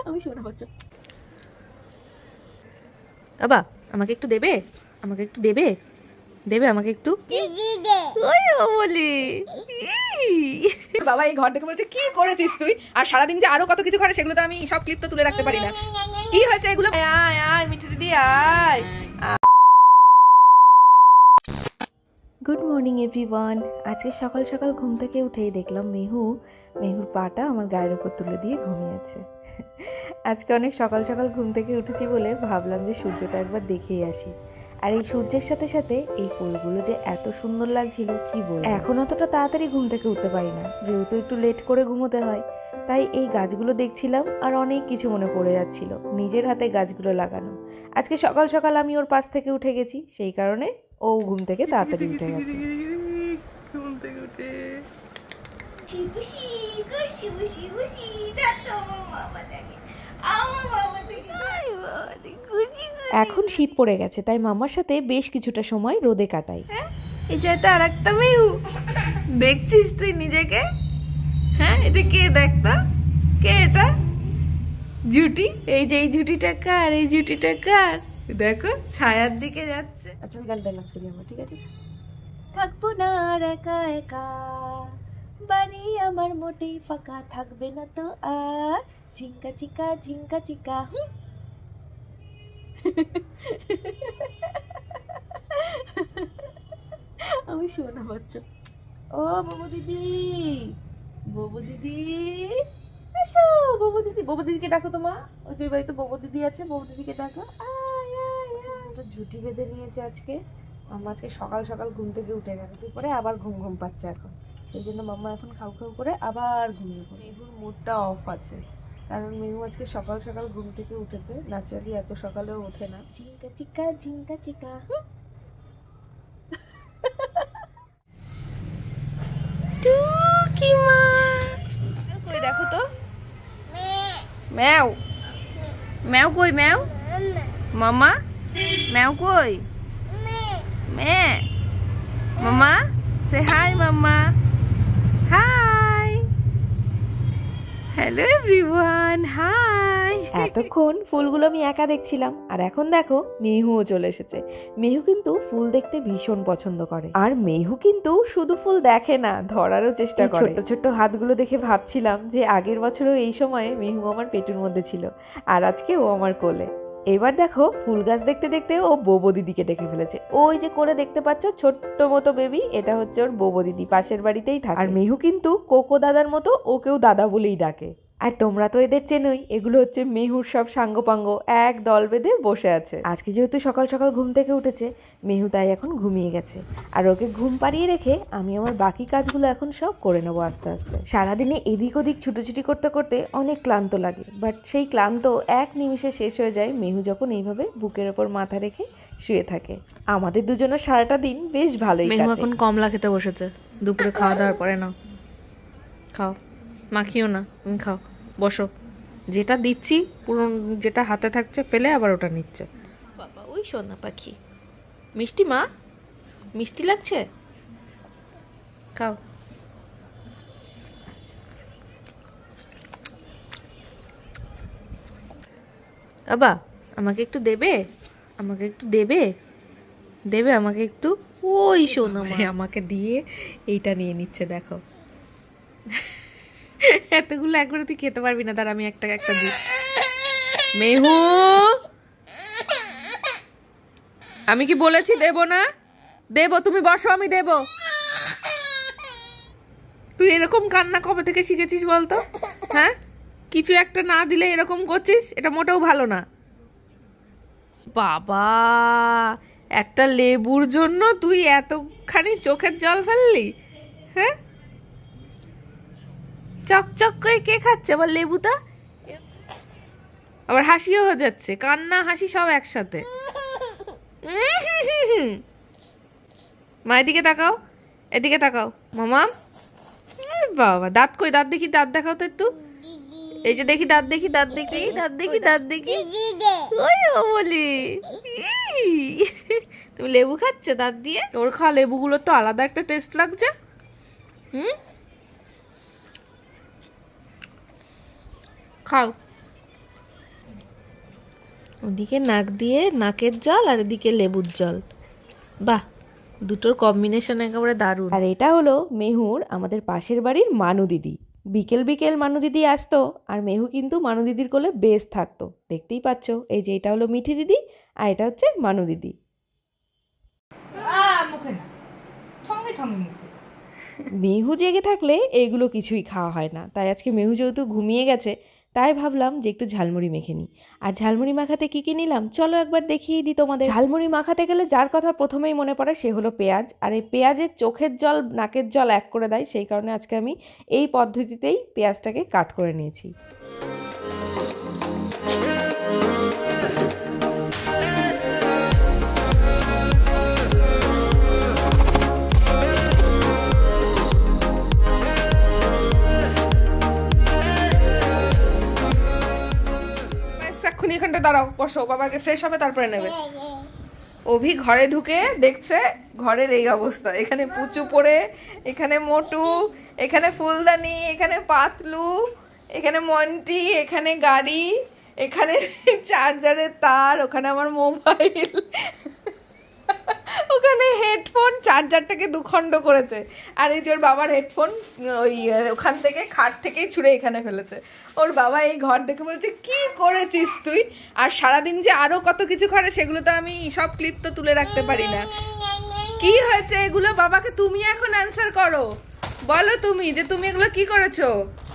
আমি শোনা বাচ্চা। বাবা আমাকে একটু দেবে, আমাকে একটু দেবে, দেবে আমাকে একটু ওই বলি। বাবা এই ঘর দেখে বলছে কি করেছিস তুই, আর সারাদিন যে আরো কত কিছু করে সেগুলো তো আমি সব ক্লিপ তো তুলে রাখতে পারি না। কি হয়েছে এগুলো? আয় আয় মিঠি দিদি আয়। Good morning everyone. আজকে সকাল সকাল ঘুম থেকে উঠেই দেখলাম মেহুর পাটা আমার গায়ের উপর তুলে দিয়ে ঘুমিয়ে আছে। আজকে অনেক সকাল সকাল ঘুম থেকে উঠেছি বলে ভাবলাম যে সূর্যটা একবার দেখেই আসি। আর এই সূর্যের সাথে সাথে এই ফুলগুলো যে এত সুন্দর লাগছিল কি বলবো। এখন অতটা তাড়াতাড়ি ঘুম থেকে উঠতে পারি না, যেহেতু একটু লেট করে ঘুমোতে হয়, তাই এই গাছগুলো দেখছিলাম আর অনেক কিছু মনে পড়ে যাচ্ছিল। নিজের হাতে গাছগুলো লাগানো। আজকে সকাল সকাল আমি ওর পাশ থেকে উঠে গেছি, সেই কারণে ও ঘুম থেকে তাড়াতাড়ি উঠে গেছে। ঘুম থেকে উঠে এখন শীত পড়ে গেছে, তাই মামার সাথে বেশ কিছুটা সময় রোদে কাটাই। এই যে এটা আরেকটা মেয়ে, দেখছিস তুই নিজেকে? হ্যাঁ এটা কে? দেখতো কে এটা? জুটি। এই যে এই জুটিটা কার? এই জুটিটা কার? দেখো ছায়ার দিকে যাচ্ছে। আচ্ছা ওই গানটা নাচ করি আমরা, ঠিক আছে? থাকবো না আর একা একা, বাড়ি আমার মোটেই ফাঁকা থাকবে না তো আর, ঝিঙ্কা চিকা ঝিঙ্কা চিকা। আমি শোনা বাচ্চা। ও বাবু দিদি, বাবু দিদি এসো। বাবু দিদি, বাবু দিদিকে ডাকো তো মা। ওই যে বাড়িতে বাবু দিদি আছে, বাবু দিদিকে ডাকো। ঝুটি বেঁধে নিয়েছে আজকে। মাম্মা আজকে সকাল সকাল ঘুম থেকে উঠে গেছে, পরে আবার ঘুম ঘুম পাচ্ছে এখন। সেই জন্য মাম্মা এখন খাও খাও করে আবার ঘুমিয়ে পড়ে। মেহুর মুডটা অফ আছে, কারণ মেহু আজকে সকাল সকাল ঘুম থেকে উঠেছে। ন্যাচারালি এত সকালেও ওঠে না। ঝিঙ্কা চিকা ঝিঙ্কা চিকা। টুকিমা কই দেখো তো। ম্যাও ম্যাও কই? ম্যাও মামা, ম্যাও কই? মে মামা সে হাই। মামা হাই, হ্যালো এভরিওয়ান, হাই। এতক্ষণ ফুলগুলো আমি একা দেখছিলাম, আর এখন দেখো মেহুও চলে এসেছে। মেহু কিন্তু ফুল দেখতে ভীষণ পছন্দ করে, আর মেহু কিন্তু শুধু ফুল দেখে না, ধরারও চেষ্টা করে। ছোট্ট ছোট্ট হাতগুলো দেখে ভাবছিলাম যে আগের বছরও এই সময়ে মেহু আমার পেটের মধ্যে ছিল, আর আজকে ও আমার কোলে। এবার দেখো ফুল গাছ দেখতে দেখতে ও বোবো দিদিকে ডেকে ফেলেছে। ওই যে করে দেখতে পাচ্ছ ছোট্ট মতো বেবি, এটা হচ্ছে ওর বোবো দিদি, পাশের বাড়িতেই থাকে। আর মেহু কিন্তু কোকো দাদার মতো ওকেও দাদা বলেই ডাকে। আর তোমরা তো এদের চেনোই, এগুলো হচ্ছে মেহুর সব সাঙ্গপাঙ্গ, এক দল বেঁধে বসে আছে। আজকে যেহেতু সকাল সকাল ঘুম থেকে উঠেছে, মেহু তাই এখন ঘুমিয়ে গেছে, আর ওকে ঘুম পাড়িয়ে রেখে আমি আমার বাকি কাজগুলো এখন সব করে নেবো আস্তে আস্তে। সারাদিনে এদিক ওদিক ছুটোছুটি করতে করতে অনেক ক্লান্ত লাগে, বাট সেই ক্লান্ত এক নিমিষে শেষ হয়ে যায় মেহু যখন এইভাবে বুকের ওপর মাথা রেখে শুয়ে থাকে। আমাদের দুজনের সারাটা দিন বেশ ভালোই কাটে। মেহু এখন কমলা খেতে বসেছে, দুপুরে খাওয়া দাওয়ার পরে। না খাও, মাখিও না, তুমি খাও, বসো। যেটা দিচ্ছি পুরো, যেটা হাতে থাকছে ফেলে আবার ওটা নিচ্ছে। বাবা ওই সোনা পাখি, মিষ্টি মা, মিষ্টি লাগছে, খাও। বাবা আমাকে একটু দেবে, আমাকে একটু দেবে, দেবে আমাকে একটু। ওই সোনা আমাকে দিয়ে এইটা নিয়ে নিচ্ছে, দেখো। এতগুলো একবারে তুই খেতে পারবি না, তার আমি একটা একটা দিই। মেহু আমি কি বলেছি দেব না? দেব, তুমি বসো, আমি দেব। তুই এরকম কান্না কবে থেকে শিখেছিস বলতো? হ্যাঁ, কিছু একটা না দিলে এরকম করছিস, এটা মোটেও ভালো না। বাবা একটা লেবুর জন্য তুই এতখানি চোখের জল ফেললি? হ্যাঁ, চকচক করে কে খাচ্ছে আবার লেবুটা? আবার হাসিও হয়ে যাচ্ছে, কান্না হাসি সব একসাথে। মা এদিকে তাকাও, এদিকে তাকাও মামা। বাবা দাঁত কই? দাঁত দেখি, দাঁত দেখাও তো একটু। এই যে দেখি দাঁত, দেখি দাঁত, দেখি দাঁত, দেখি দাঁত, দেখি। ওই ও বলি তুমি লেবু খাচ্ছ দাঁত দিয়ে? ওর খাওয়া লেবুগুলোর তো আলাদা একটা টেস্ট লাগছে। খাও, ওদিকে নাক দিয়ে নাকের জল আর এদিকে লেবুর জল, বাহ, দুটোর কম্বিনেশন একেবারে দারুণ। আর এটা হলো মেহুর আমাদের পাশের বাড়ির মানু দিদি। বিকেল বিকেল মানু দিদি আসতো আর মেহু কিন্তু মানু দিদির কোলে বেশ থাকতো, দেখতেই পাচ্ছ। এই যে এটা হলো মিঠি দিদি আর এটা হচ্ছে মানু দিদি। মুখে না, ঠঙ্গে ঠঙ্গে মুখে। মেহু জেগে থাকলে এইগুলো কিছুই খাওয়া হয় না, তাই আজকে মেহু যেহেতু ঘুমিয়ে গেছে তাই ভাবলাম যে একটু ঝালমুড়ি মেখে নিই। আর ঝালমুড়ি মাখাতে কী কী নিলাম চলো একবার দেখিয়ে দিই তোমাদের। ঝালমুড়ি মাখাতে গেলে যার কথা প্রথমেই মনে পড়ে সে হলো পেঁয়াজ, আর এই পেঁয়াজের চোখের জল নাকের জল এক করে দেয়, সেই কারণে আজকে আমি এই পদ্ধতিতেই পেঁয়াজটাকে কাট করে নিয়েছি। এখানটা দাঁড়াও, বসো, বাবাকে ফ্রেশ হবে তারপরে নেবে। অভি ঘরে ঢুকে দেখছে ঘরের এই অবস্থা, এখানে পুচু পড়ে, এখানে মোটু, এখানে ফুলদানি, এখানে পাতলু, এখানে মন্টি, এখানে গাড়ি, এখানে চার্জারের তার, ওখানে আমার মোবাইল, ওখানে হেডফোন, চার্জারটাকে দুখণ্ড করেছে। আর এই যে ওর বাবার হেডফোন ওই ওখান থেকে খাট থেকেই ছুঁড়ে এখানে ফেলেছে। ওর বাবা এই ঘর দেখে বলছে কি করেছিস তুই। আর সারাদিন যে আরো কত কিছু করে সেগুলো তো আমি সব ক্লিপ তো তুলে রাখতে পারি না। কি হয়েছে এগুলো, বাবাকে তুমি এখন অ্যান্সার করো, বলো তুমি যে তুমি এগুলো কি করেছো।